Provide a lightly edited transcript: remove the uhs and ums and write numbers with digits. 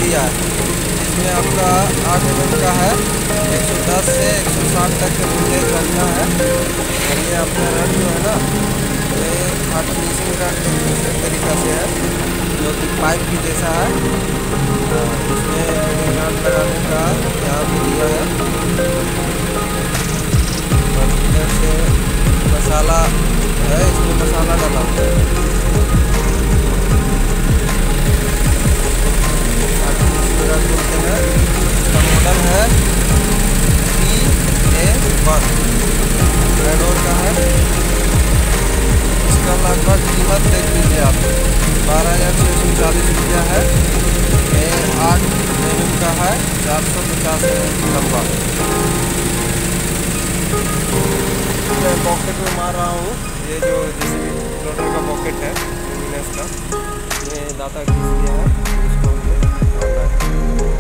दिया है। इसमें आपका 8 mm का है, 110 से 160 तक के वोल्टेज रखना है। और ये आपका रड जो है ना, ये हार्ड फिनिशिंग रड एक तरीका से है, जो कि पाइप की जैसा है। इसमें रड लगाने का यहाँ पे दिया है। और इधर से मसाला है, इसमें मसाला डाला हुआ है। बोलते हैं, इसका मॉडल है PA1 रेडोर का है। इसका लगभग कीमत देख लीजिए आप, 12,640 रुपया है। ये 8 mm का है, 450 लंबा। मैं पॉकेट में मार रहा हूँ, ये जो JCB लोडर का पॉकेट है लुमिनस का, ये दाता खींच दिया है, इसको मारना है।